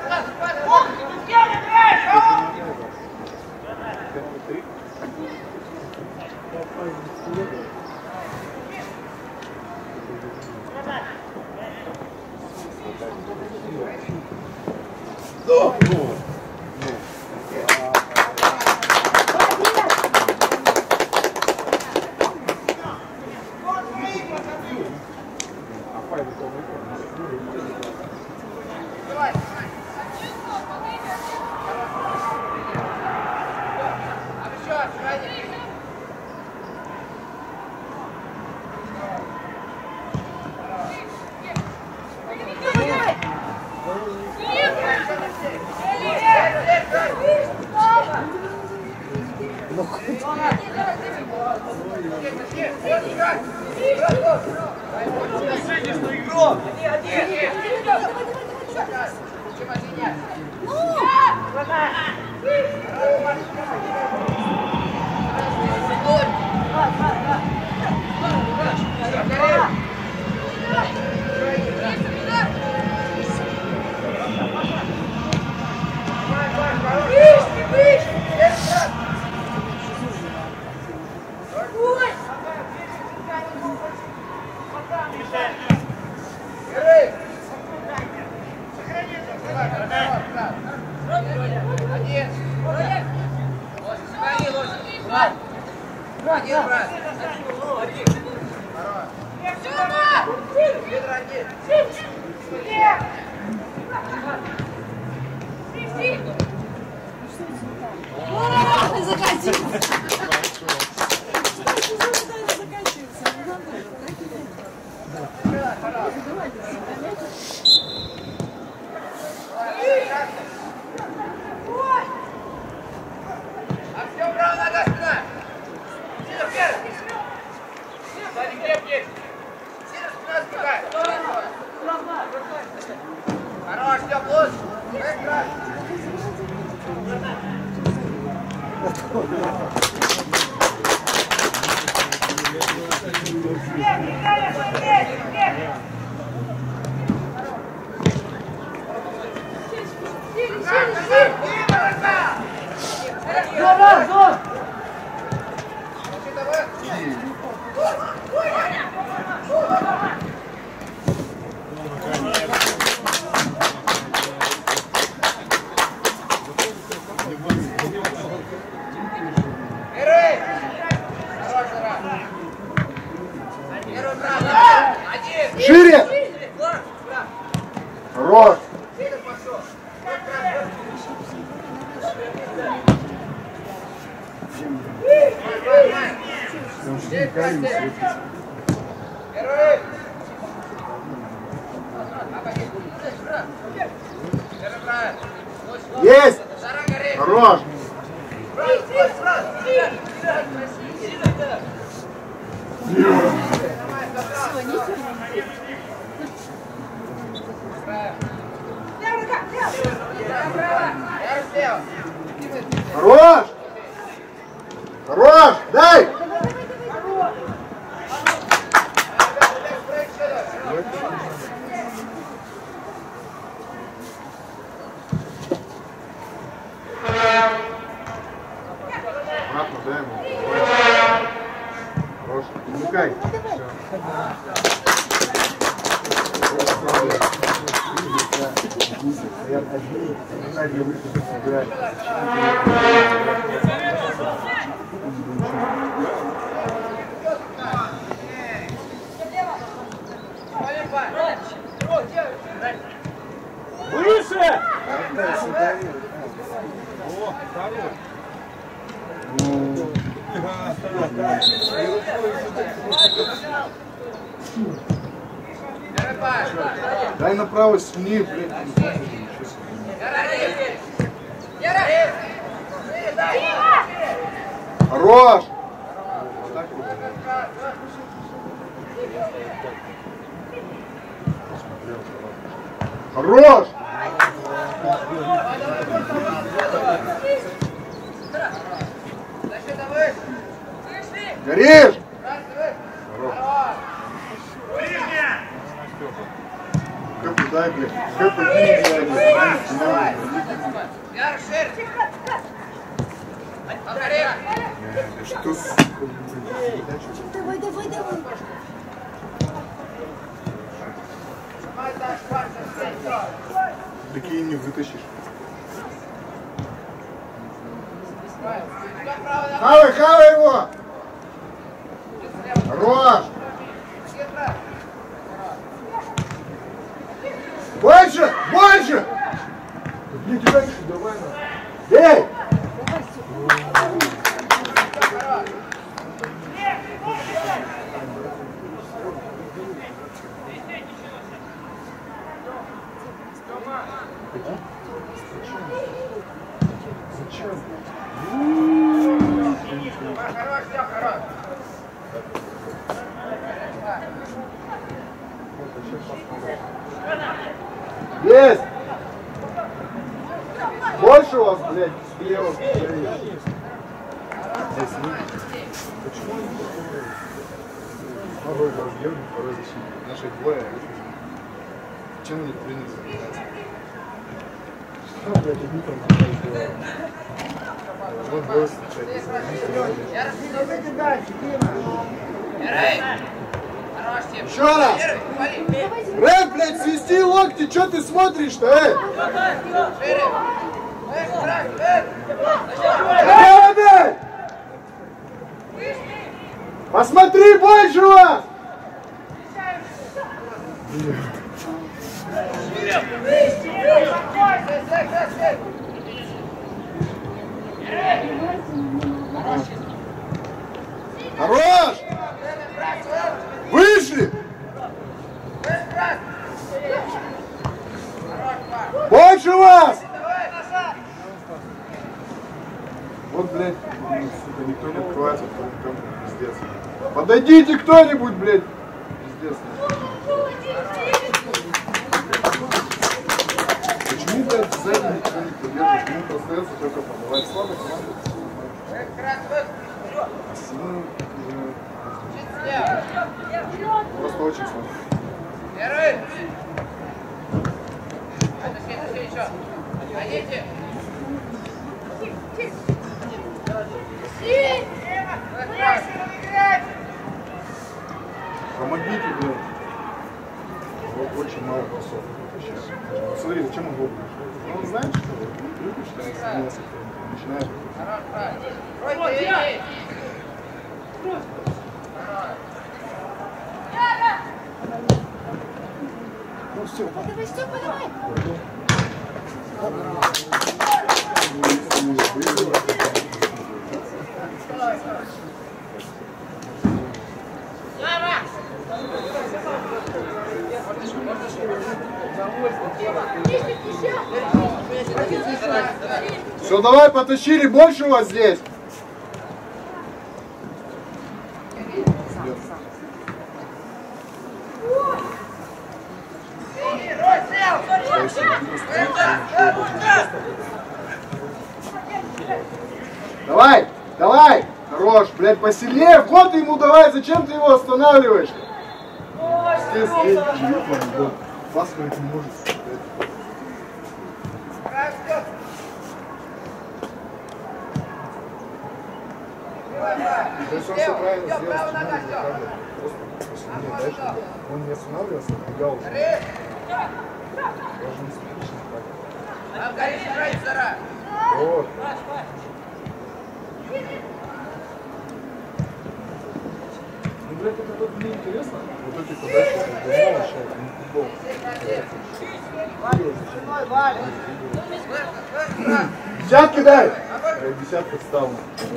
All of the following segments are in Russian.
Шире! Хорош! Есть! Хорош! Хорош! Хорош! Дай! Обратно дай ему. Хорош. Умыкай. Выше! О, хорош! Дай направо сними, блядь. Хорош! Хорош! Горишь! Как дай, блядь. Как Что с... Давай, давай, давай. Такие не вытащишь. Хавай, хавай его! Хорош! Больше! Больше! Блин, дальше, давай. Эй! Зачем? Есть! Больше у вас, блядь, слева. Здесь нет. Почему они такое? Второй разъем, второй защитник. Наши двое. Чем они принято заниматься? Что, блядь, утром делать? Вот двое встречается. Еще раз! Рэп, блядь, свести локти, что ты смотришь-то, эй? Эй, посмотри больше вас! Хорош! Вышли! Больше вас! Вот, блядь, сука, никто не открывается, кто пиздец. Подойдите кто-нибудь, блядь, пиздец. Почему, блядь, сзади никто не поддерживает? Почему остается только помывать слабо команду? А сильно уже просто очень слабо. Первый! Еще! Пойдите! Помогите, блядь. Вот очень мало пасов. Смотри, зачем он губит? Ну, он знает, что ли? Он любит, что он начинает. Ну все. Давай, Степа, давай. Все, давай, потащили, больше у вас здесь. Давай, давай, хорош, блядь, посильнее, вход ему давай, зачем ты его останавливаешь? Здесь, вас не может. То есть он все правильно сделал, просто посильнее дальше. Он не останавливался, убегал. Даже не спешно так. Вот. Ну, блядь, это тут мне интересно. Вот эти подачи, футбол решает, не футбол. Десятки дай! Десятка встала.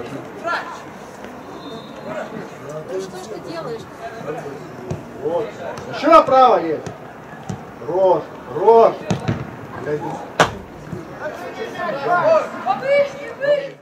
Ты что делаешь? Вот. Еще направо есть. Рожь, рожь. Выше, выше.